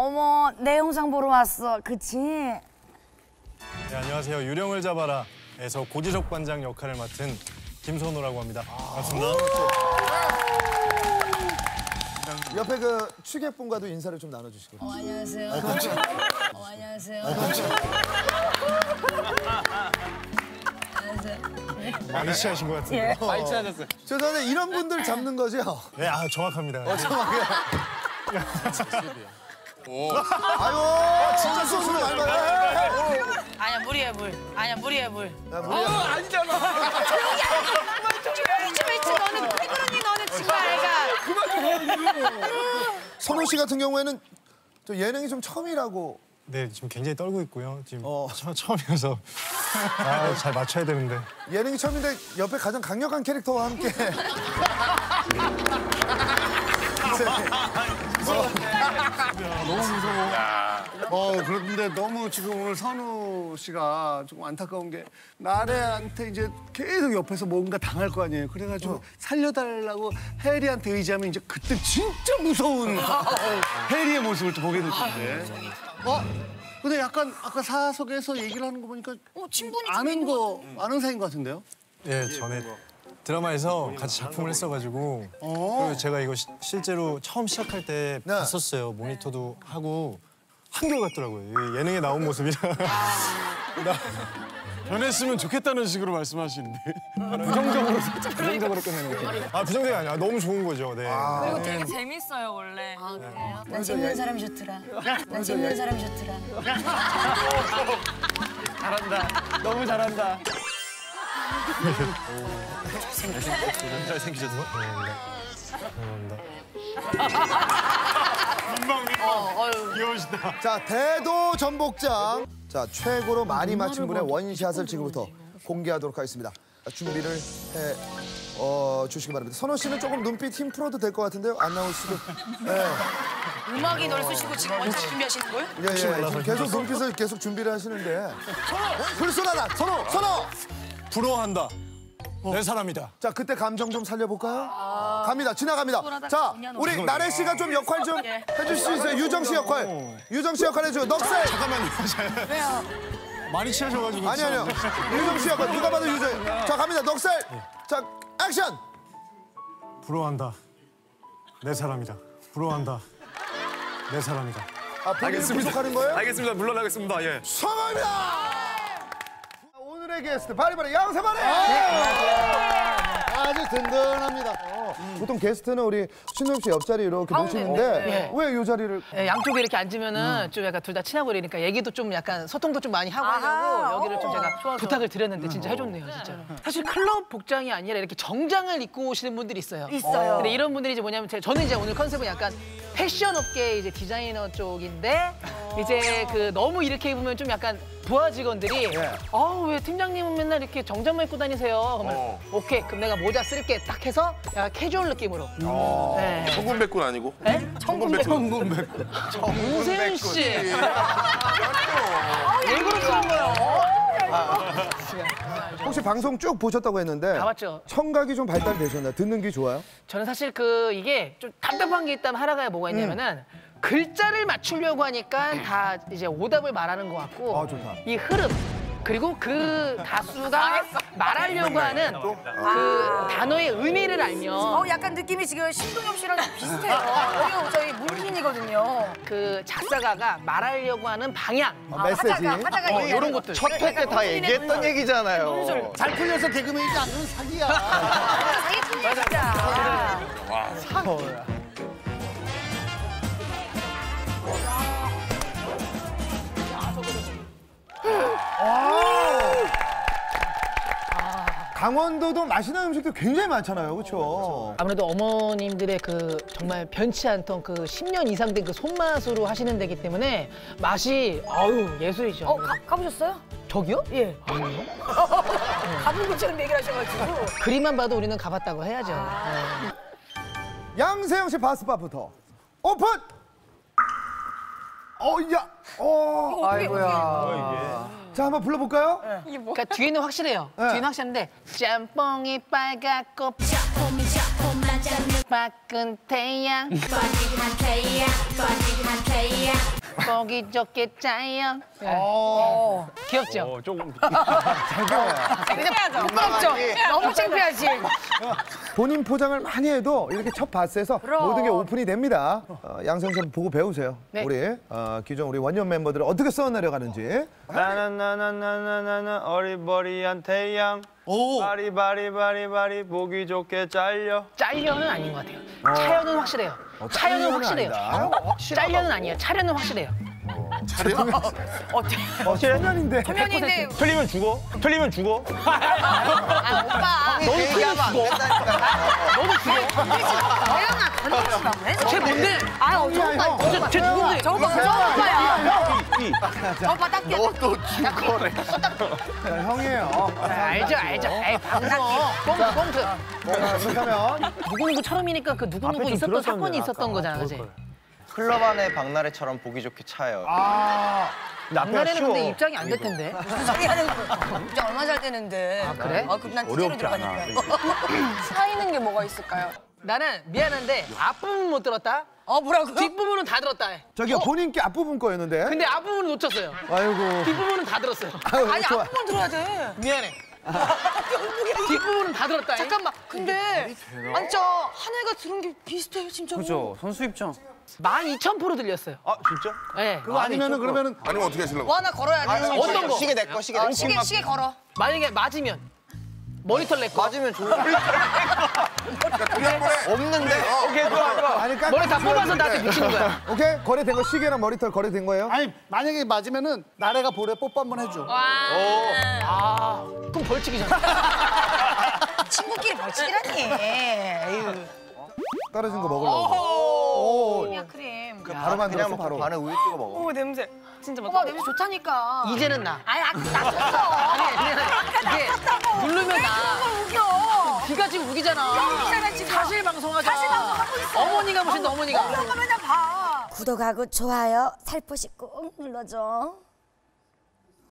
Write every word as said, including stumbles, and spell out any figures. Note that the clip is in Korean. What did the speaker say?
어머, 내 영상 보러 왔어. 그치? 네, 안녕하세요. 유령을 잡아라에서 고지석 반장 역할을 맡은 김선호라고 합니다. 반갑습니다. 옆에 그 취객분과도 인사를 좀 나눠주시고요. 어, 안녕하세요. 어, 안녕하세요. 많이 취하신 것 같은데. 예. 많이 취하셨어요. 죄송한데 이런 분들 잡는 거죠? 네, 아, 정확합니다. 어, 정확해요. 오. 아유, 진짜 소스를 많이 받아요. 아니야, 물이야, 물. 아니야, 물이야, 물. 야, 물이야. 어, 아니잖아. 조용히 해. 조용히 좀 했지. 너는 왜 그러니, 너는 정말 애가. 그만 좀 선호 씨 같은 경우에는 저 예능이 좀 처음이라고. 네, 지금 굉장히 떨고 있고요. 지금 어. 처, 처음이어서 아, 잘 맞춰야 되는데. 예능이 처음인데 옆에 가장 강력한 캐릭터와 함께. 너무 무서워. 어, 그런데 너무 지금 오늘 선우 씨가 조금 안타까운 게 나래한테 이제 계속 옆에서 뭔가 당할 거 아니에요. 그래가지고 어. 살려달라고 혜리한테 의지하면 이제 그때 진짜 무서운 혜리의 모습을 또 보게 될 텐데. 어? 근데 약간 아까 사석에서 얘기를 하는 거 보니까 어, 친분이 아는 거, 아는 사이인 것 같은데요? 예, 전에 드라마에서 같이 작품을 했어가지고 그리고 제가 이거 시, 실제로 처음 시작할 때 네. 봤었어요. 모니터도 하고 한결같더라고요. 이 예능에 나온 모습이라. 나 변했으면 좋겠다는 식으로 말씀하시는데 부정적으로 부정적으로 끝내는 거예요. 아, 부정적이 아니야. 너무 좋은 거죠. 네. 아. 그리고 되게 재밌어요 원래. 아, 그래요? 난 재밌는 사람이 좋더라. 난 재밌는 사람이 좋더라. 잘한다. 너무 잘한다. 잘생기셨어? 감사합니다. 귀여우시다. 자, 대도 전복장. 자, 최고로 많이 맞힌 분의 원샷을 지금부터 공개하도록 하겠습니다. 준비를 해 어, 주시기 바랍니다. 선호 씨는 조금 눈빛 힘 풀어도 될 것 같은데요? 안 나오시고. 네. 음악이 널 쑤시고 지금 원샷 준비하시는 거예요? 예, 예. 지금 계속 눈빛을 계속 준비를 하시는데. 불순하다. 선호! 선호! 부러워한다. 내 사람이다. 자, 그때 감정 좀 살려볼까요? 갑니다. 지나갑니다. 자, 우리 나래 씨가 좀 역할 좀 해줄 수 있어요? 유정 씨 역할. 유정 씨 역할 해줘요. 넉살. 잠깐만요. 왜요? 많이 취하셔가지고. 아니, 아니요. 유정 씨 역할. 누가 봐도 유정. 자, 갑니다. 넉살. 자, 액션. 부러워한다. 내 사람이다. 부러워한다. 내 사람이다. 아, 본인이 부족하는 거예요? 알겠습니다. 물러나겠습니다. 예. 성공입니다. 오늘의 게스트 바리바리 양세바리. 아주 든든합니다. 어, 보통 게스트는 우리 신동 씨 옆자리 이렇게 모시는데 네. 왜 이 자리를? 네, 양쪽에 이렇게 앉으면은 좀 약간 둘 다 친하고 그러니까 얘기도 좀 약간 소통도 좀 많이 하고 하려고 여기를 좀 제가 부탁을 드렸는데 진짜 해줬네요, 진짜. 사실 클럽 복장이 아니라 이렇게 정장을 입고 오시는 분들이 있어요. 있어요. 근데 이런 분들이 이제 뭐냐면 제- 저는 이제 오늘 컨셉은 약간 패션 업계 이제 디자이너 쪽인데 이제 그 너무 이렇게 입으면 좀 약간 부하 직원들이 아우 왜 팀장님은 맨날 이렇게 정장만 입고 다니세요? 그러면 오케이 그럼 내가 모자 쓸게 딱 해서 약간 캐주얼 느낌으로. 네. 청군백군 아니고? 네? 청군백군. 정세윤 씨. 왜 그러시는 거예요? 혹시 방송 쭉 보셨다고 했는데 다 봤죠. 청각이 좀 발달되셨나요? 듣는 게 좋아요? 저는 사실 그 이게 좀 답답한 게 있다면 하나가 뭐가 있냐면은 글자를 맞추려고 하니까 다 이제 오답을 말하는 것 같고 아, 좋다. 이 흐름 그리고 그 가수가 말하려고 하는 그 단어의 의미를 알면 어, 약간 느낌이 지금 신동엽 씨랑 비슷해요. 여기 저희 문신이거든요. 그 작사가가 말하려고 하는 방향 어, 메시지. 하다가, 하다가 어, 얘기하는 이런 거. 것들. 첫 회 때 다 얘기했던 얘기잖아요. 잘 풀려서 개그맨이지 않는 사기야. 사기꾼이야, 진짜. 강원도도 맛있는 음식도 굉장히 많잖아요, 그렇죠? 아무래도 어머님들의 그 정말 변치 않던 그 십 년 이상 된 그 손맛으로 하시는 데기 때문에 맛이 아유 예술이죠. 어, 가, 가보셨어요? 저기요? 예. 가본 것처럼 얘기를 하셔가지고. 그림만 봐도 우리는 가봤다고 해야죠. 네. 양세형 씨 바스밥부터 오픈. 어, 야, 어. 아이고야. 자, 한번 불러볼까요? 그러니까 뒤에는 확실해요. 네. 뒤에는 확실한데 짬뽕이 빨갛고 짬뽕이 짬뽕 빠끈 태양 뻔히한 태양 뻔히한 태양 보기 좋게 짜요. 네. 어. 귀엽죠? 어, 조금. 창피하죠. 부끄럽죠. 너무 창피하지. 본인 포장을 많이 해도 이렇게 첫 바스에서 그럼. 모든 게 오픈이 됩니다. 어, 양성 씨 보고 배우세요. 네. 우리 어, 기존 우리 원년 멤버들을 어떻게 써내려가는지. 나는 나는 나는 나는 어리버리한 태양. 바리바리바리바리 보기 좋게 잘려. 잘려는 아닌 것 같아요. 차려는 확실해요. 차려는 확실해요. 잘려는 아니에요. 차려는 확실해요. 어때? 어, 초면인데. 초면인데 틀리면 죽어. 틀리면 죽어. 아, 오빠. 너도 틀리면 죽어. 너도 죽어. 대영아 건드리시라고 해? 쟤 뭔데? 아, 어, 저 오빠. 쟤, 쟤 누군데? 저 오빠, 저 오빠야. 저 오빠 딱게. 너또 죽어래. 자, 형이에요. 알죠, 알죠. 에이, 방송. 꽁트, 꽁트. 자, 그렇다면 누구누구처럼이니까 그 누구누구 좀 있었던 들었었네, 사건이 아까. 있었던 거잖아, 그지? 클럽 안에 박나래처럼 보기 좋게 차요. 아, 박나래는 근데 입장이 안 될 텐데. 저기 하는 거. 진짜 얼마 잘 되는데. 아, 그래? 아, 그럼 난 티제로 들어가니까. 차이는 게 뭐가 있을까요? 나는 미안한데 앞부분 못 들었다. 어, 뭐라고요? 뒷부분은 다 들었다. 저기요 본인께 앞부분 거였는데. 근데 앞부분은 놓쳤어요. 아이고. 뒷부분은 다 들었어요. 아유, 아니, 좋아. 앞부분 들어야 돼. 미안해. 뒷부분은 다 들었다. 잠깐만. 근데 아니 저 하늘가 들은 게 비슷해요, 진짜. 그죠. 선수 입장. 만 이천 프로 들렸어요. 아 진짜? 네. 그거 아니면은 그러면은 아니면 어떻게 하시려고? 뭐 하나 걸어야 돼. 어떤 거? 시계 내 거, 시계 내 어, 거. 시계 시계 걸어. 만약에 맞으면 모니터 내 거. 맞으면 좋은. 없는데? 오케이, 좋아, 좋아. 아니, 깍- 머리 다 뽑아서 나한테 붙이는 거야. 오케이 거래된 거 시계랑 머리털 거래된 거예요? 아니 만약에 맞으면은 나래가 볼에 뽀뽀 한번 해줘. 아, 그럼 벌칙이잖아. 친구끼리 벌칙이라니. 에휴. 떨어진 거 먹으려고. 크림이야, 크림. 바로 만들었어 그냥 바로. 반에 우유 찍어 먹어. 오 냄새. 진짜 오빠 맛있다. 냄새 좋다니까. 이제는 나. 아니, 아까 났었어. 아니, 그냥 이게 누르면 나. 그걸 우겨. 귀가 지금 우기잖아. 우기잖아, 지금. 사실 방송하자. 사실 방송하고 있어. 어머니가 보신다, 어머니가. 그런 거 맨날 봐. 구독하고 좋아요 살포시 꾹 눌러줘.